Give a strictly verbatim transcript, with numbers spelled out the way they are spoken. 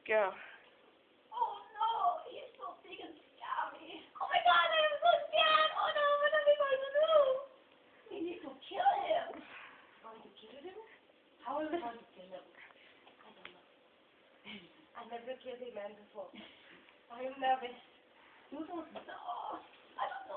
go. Oh no, he's so big and scary. Oh my god, I'm so scared. Oh no, what are we going to do? We need to kill him. Going to kill him? How are we going to kill him? I don't know. I never killed a man before. I am nervous. You don't know.